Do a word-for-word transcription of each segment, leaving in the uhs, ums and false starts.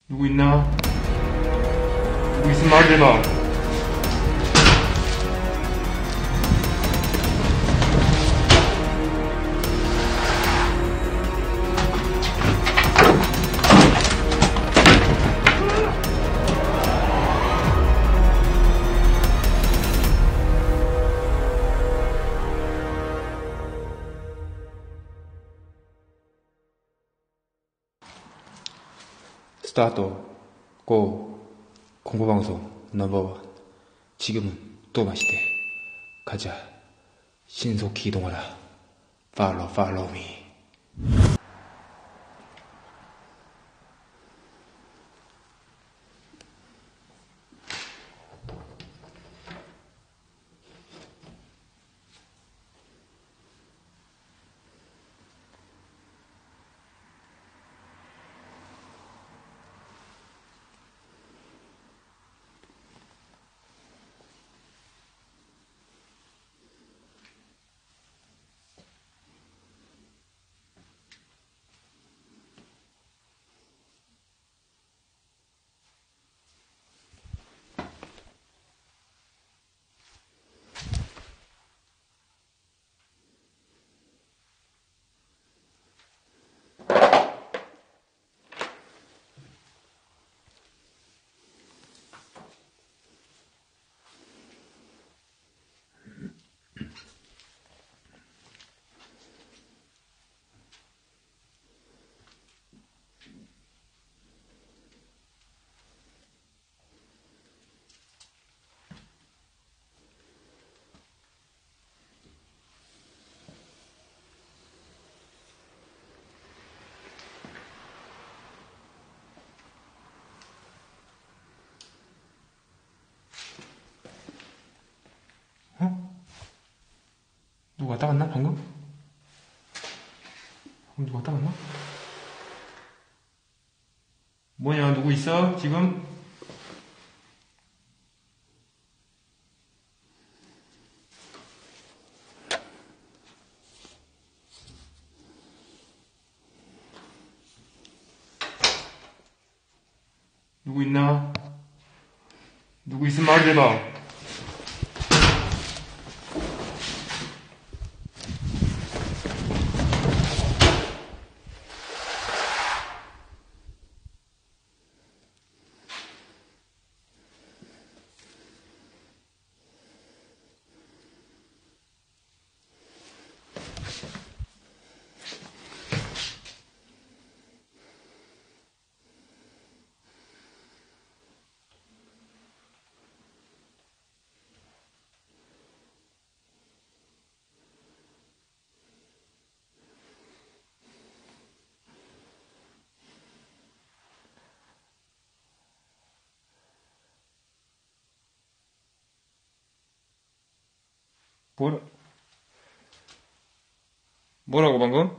누구 있나? 누구 있으면 말해봐. 스타트 고 공부방송 넘버원. 지금은 또 마시대. 가자. 신속히 이동하라. Follow, follow me. 어? 누구 왔다 갔나 방금? 방금 누구 왔다 갔나? 뭐냐, 누구 있어 지금? 누구 있나? 누구 있으면 말해봐. 뭐라, 뭐라고 방금?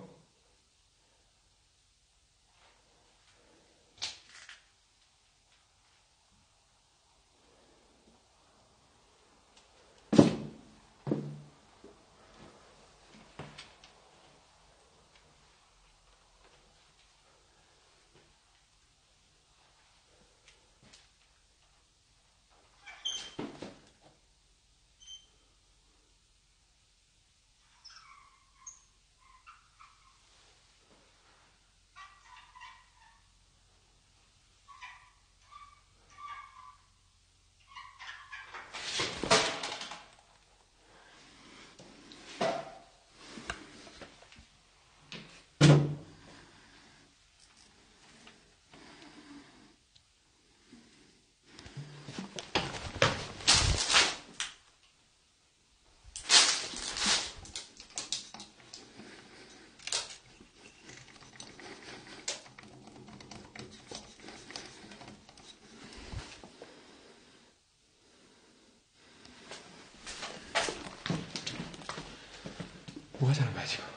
뭐 하자는 거야 지금?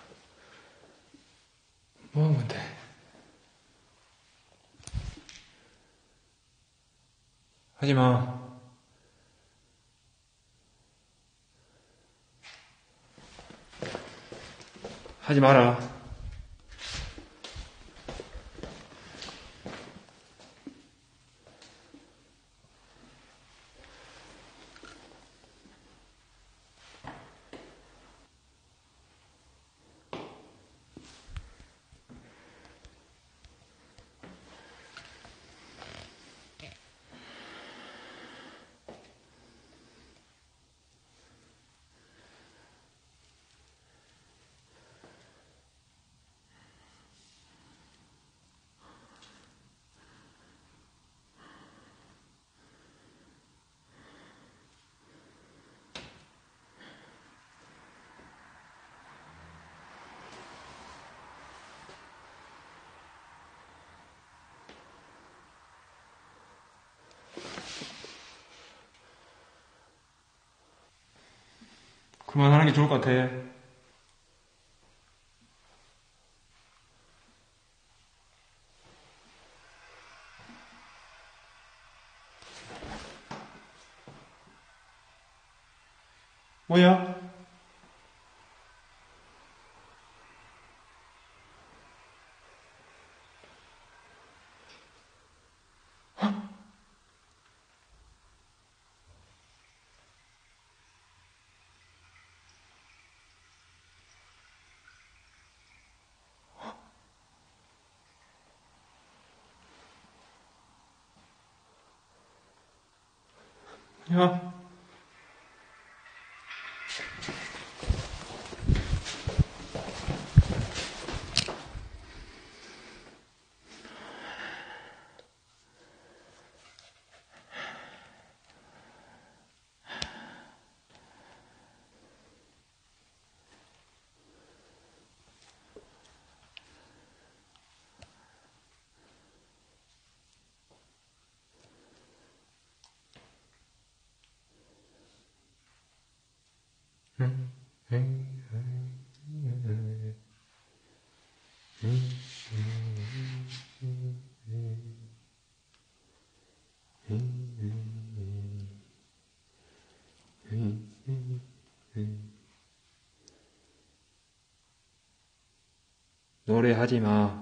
뭐 한 건데? 하지마. 하지 마라. 그만하는 게 좋을 것 같아. 뭐야? 야. 노래하지 마.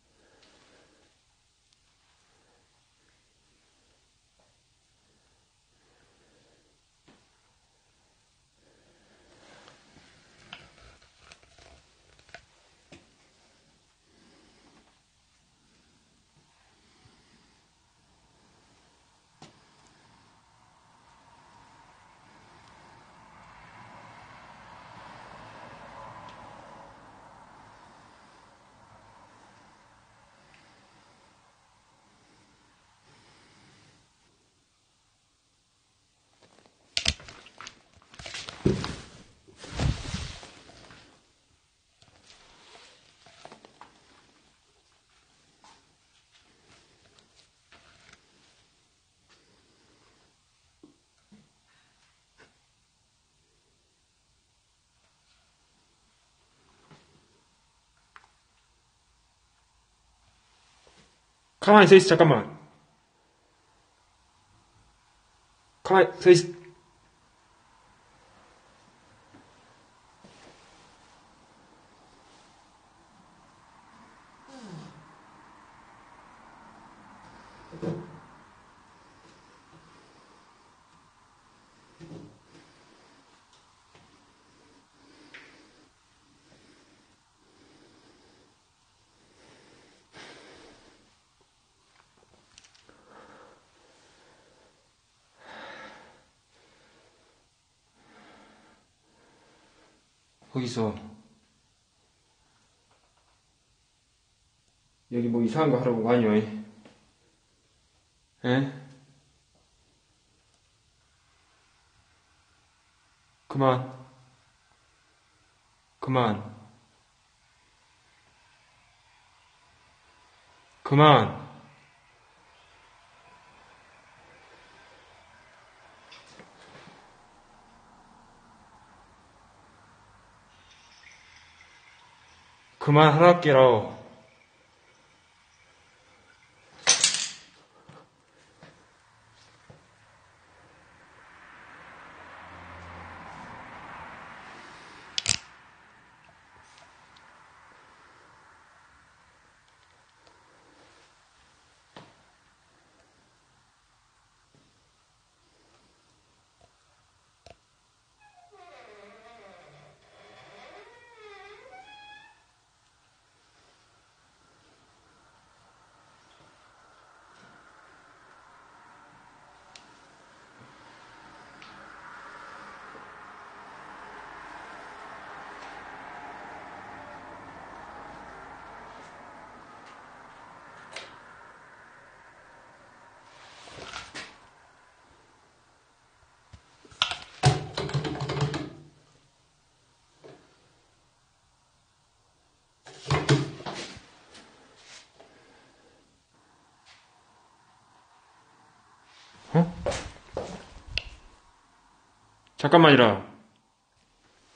가만히 서 있어, 잠깐만. 가만히 서 있어. 거기서 여기 뭐 이상한 거 하라고 아니요? 에? 그만. 그만. 그만. 그만하라께로. 어? 잠깐만이라.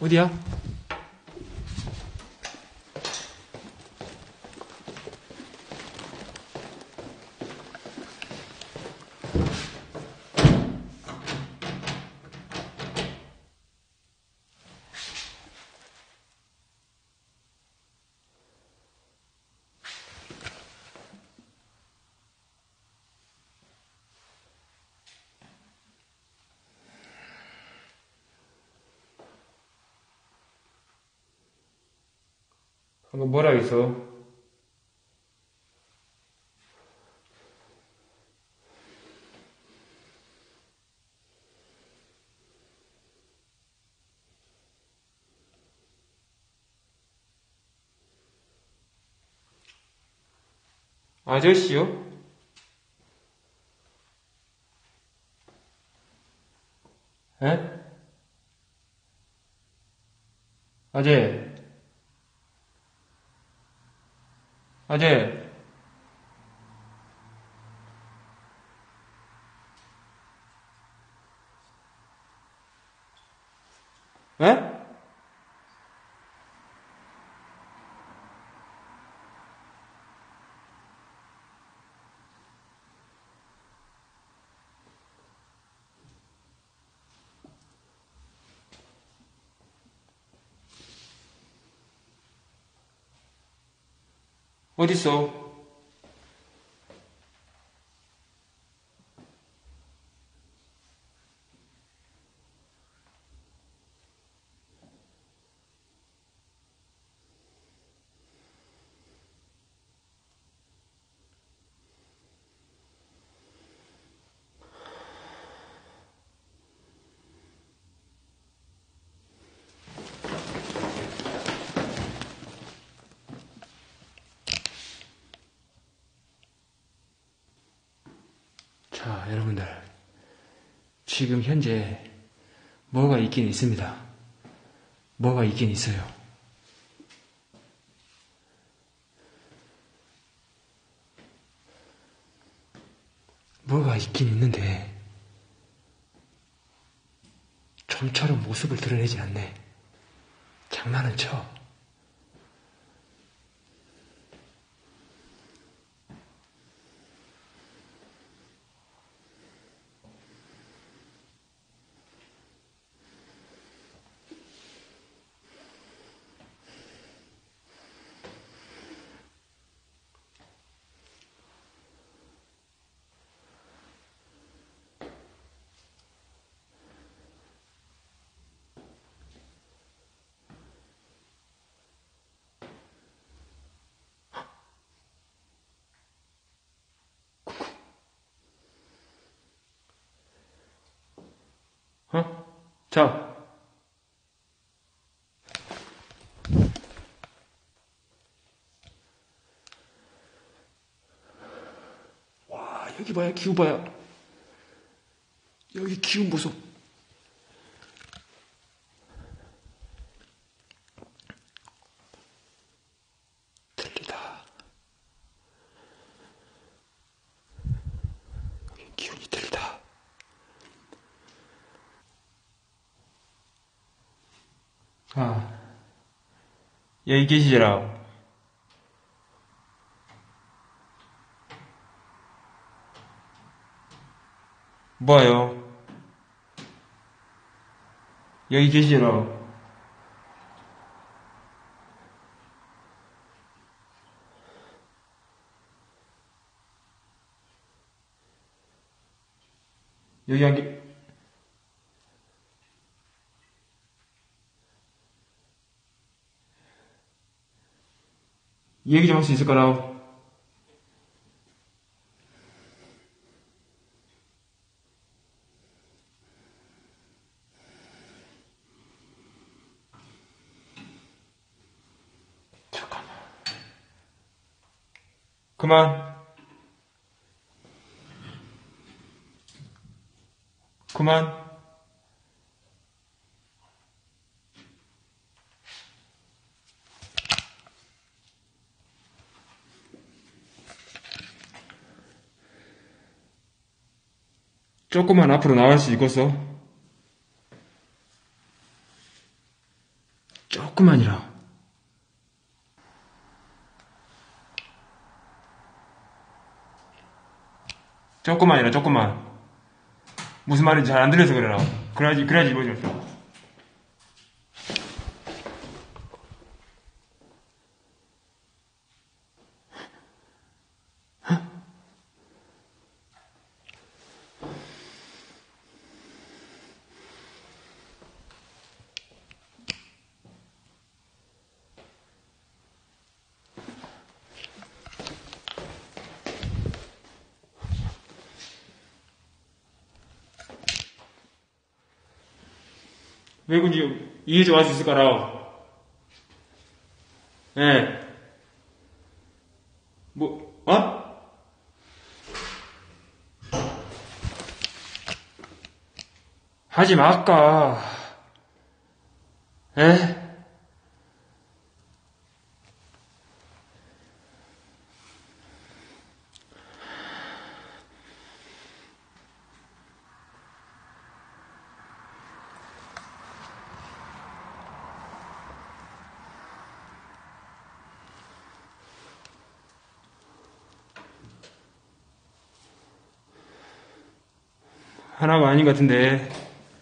어디야? 방금 뭐라 했어? 아저씨요? 에? 아재. 아재. 에? 어딨어? 자, 여러분들. 지금 현재 뭐가 있긴 있습니다. 뭐가 있긴 있어요. 뭐가 있긴 있는데 좀처럼 모습을 드러내지 않네. 장난은 쳐. 어? 자. 와, 여기 봐요. 기운 봐요. 여기 기운 보소. 들리다. 여기 기운이 들리다. 아, 여기 계시더라. 뭐요? 여기 계시더라. 여기 한 개, 얘기 좀 할 수 있을까라? 잠깐만. 그만. 그만. 조금만 앞으로 나갈 수 있겠어? 조금만이라. 조금만이라, 조금만. 무슨 말인지 잘 안 들려서 그래라. 그래야지, 그래야지 이루어졌어. 왜 그런지 이해 좀 할 수 있을까라. 예. 네. 뭐, 어? 하지 말까. 에? 하나가 아닌 것 같은데.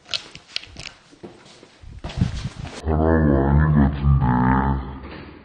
하나가 아닌 것 같은데.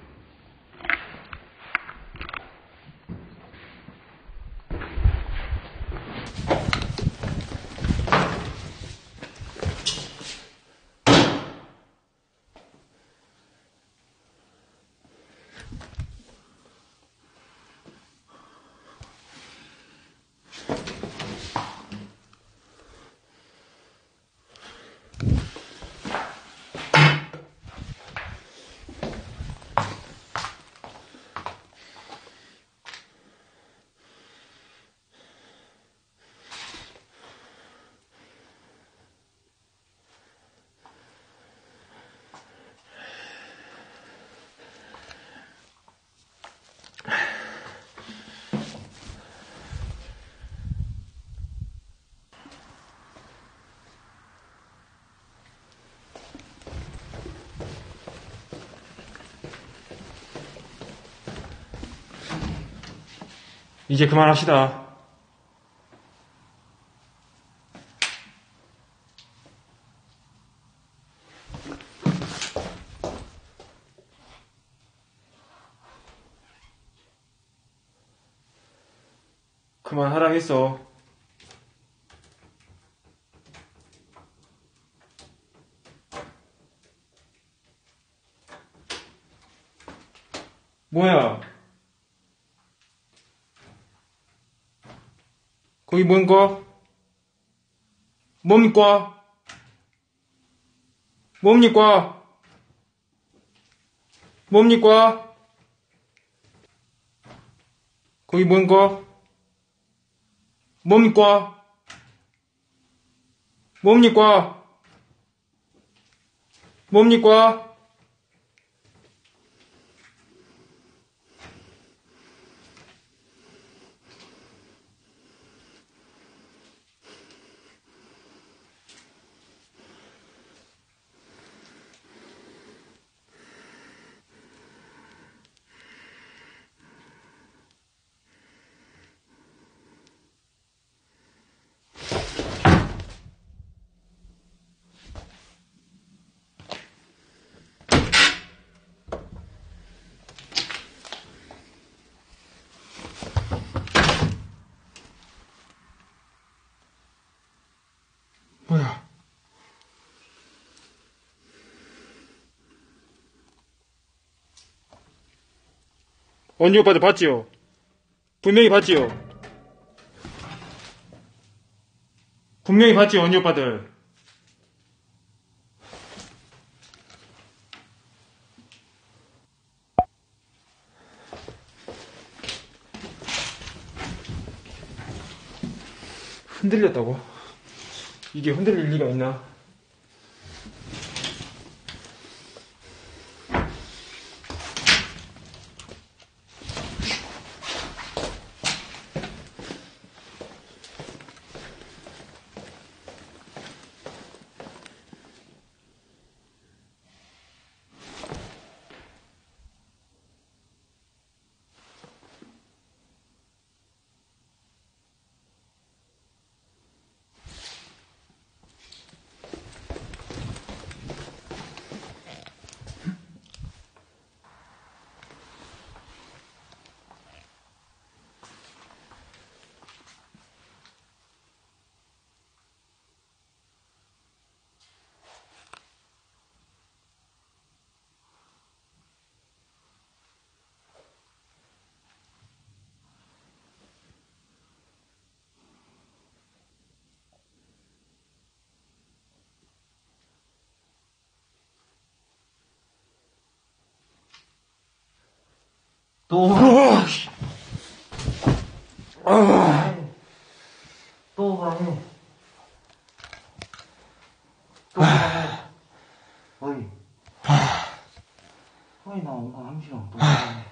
이제 그만합시다. 그만하라 했어. 뭐야? 거기 뭔가? 뭡니까? 뭡니까? 뭡니까? 거기 뭔가? 뭡니까? 뭡니까? 뭡니까? 뭐야? 언니 오빠들 봤지요? 분명히 봤지요? 분명히 봤지요, 언니 오빠들. 흔들렸다고? 이게 흔들릴 리가 있나? 또, 어, 씨. 아, 또 가해. 또 가해. 어이. 어이, 나 엄마 함시랑 또 가해.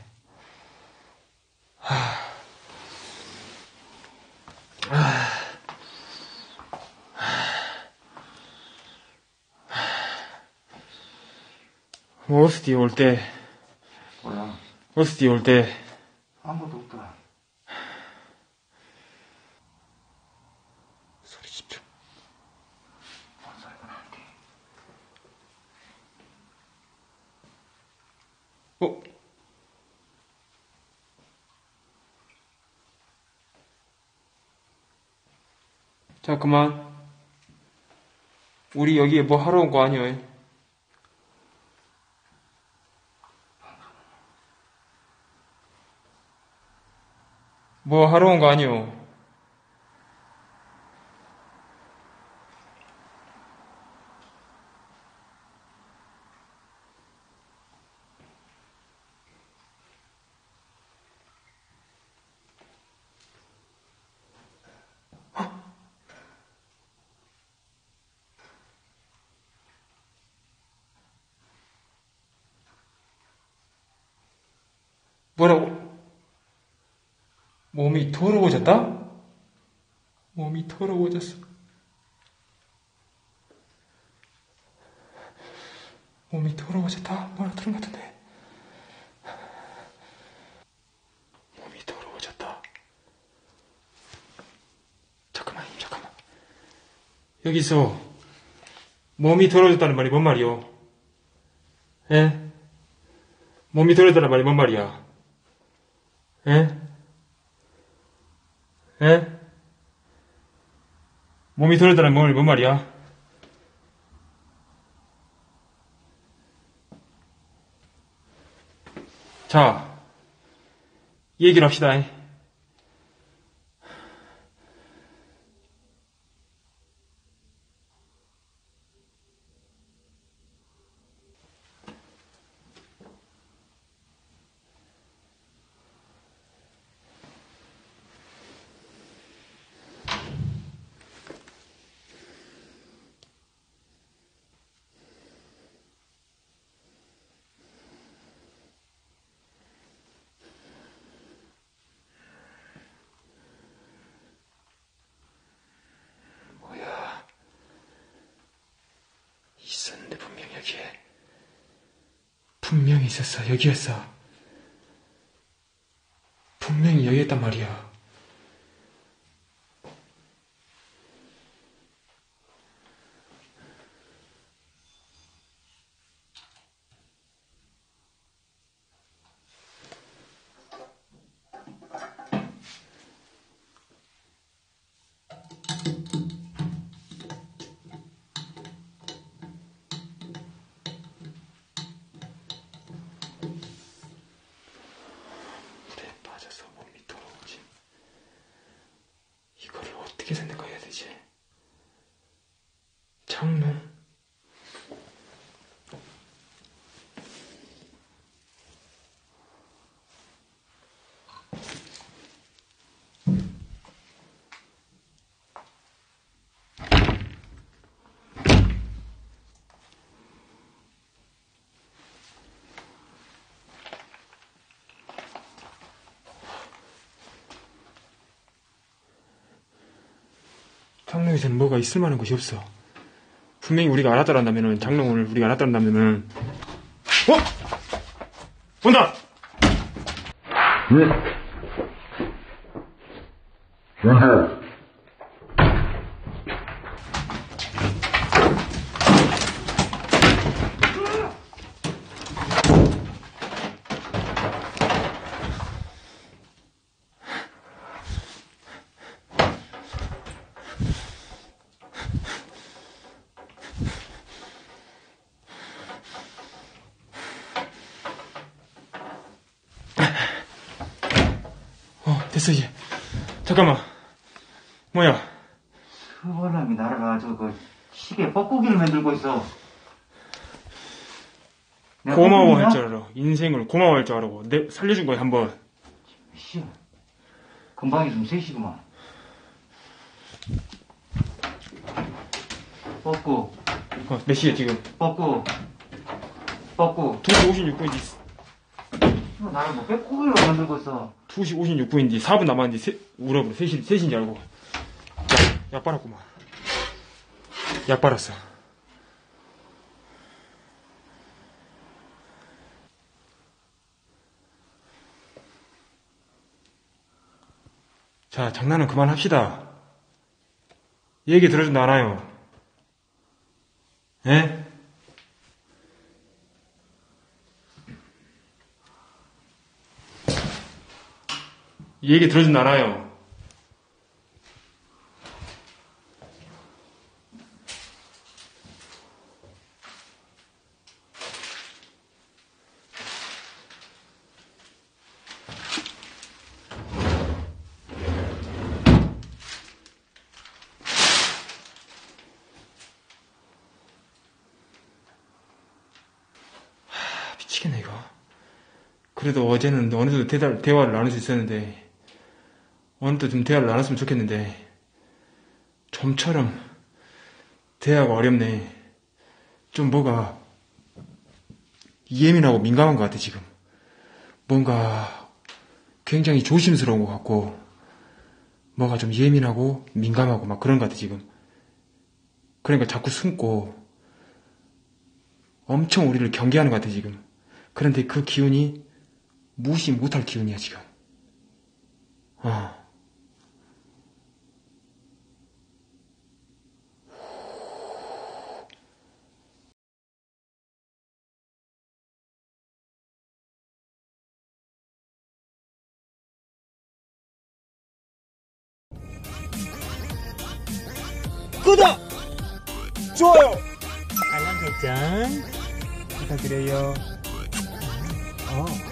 오스티 올 때, 뭐야? 오스티 올 때, 아무것도 없더라. 소리 집중. 뭔 소리가 나는데? 어? 자, 그만. 우리 여기에 뭐 하러 온 거 아니야? 뭐 하러 온 거 아니오? 뭐라고? 몸이 더러워졌다? 몸이 더러워졌어. 몸이 더러워졌다? 뭐라 들은 것 같은데. 몸이 더러워졌다. 잠깐만, 잠깐만. 여기서 몸이 더러워졌다는 말이 뭔 말이요? 예? 몸이 더러워졌다는 말이 뭔 말이야? 예? 예? 몸이 더러워졌다는 말이 뭔 말이야? 자, 얘기를 합시다. 있었는데 분명히 여기에 분명히 있었어. 여기였어. 분명히 여기였단 말이야. 이거를 어떻게 생각해야 되지? 장롱? 장롱에서는 뭐가 있을 만한 것이 없어. 분명히 우리가 알았다란다면은, 장롱을 우리가 알았다란다면은, 어? 온다! 응? 어디야? 어, 됐어, 이제. 잠깐만. 뭐야? 그바람이 날아가지고 그 시계 뻐꾸기를 만들고 있어. 내가 고마워할 뻐꾸기냐? 줄 알아. 인생을 고마워할 줄 알고 내 살려준 거야 한번. 씨. 금방 있으면 셋이구만. 뻗고, 어, 몇 시에 지금? 뻗고, 뻗고. 두 시 오십육 분인데 나를 뭐 빼꼼히로 만들고 있어. 두 시 오십육 분인데 사 분 남았는데 세, 울어버려. 세 시, 세 시인 줄 알고. 약, 약 빨았구만. 약 빨았어. 자, 장난은 그만합시다. 얘기 들어준다 않아요? 예? 얘기 들어준다 않아요? 미치겠네 이거. 그래도 어제는 어느 정도 대화, 대화를 나눌 수 있었는데 오늘도 좀 대화를 나눴으면 좋겠는데 좀처럼 대화가 어렵네. 좀 뭐가 예민하고 민감한 것 같아 지금. 뭔가 굉장히 조심스러운 것 같고 뭐가 좀 예민하고 민감하고 막 그런 것 같아 지금. 그러니까 자꾸 숨고 엄청 우리를 경계하는 것 같아 지금. 그런데 그 기운이 무시 못할 기운이야 지금. 어. 구독! 좋아요! 알람 설정 부탁드려요. 어.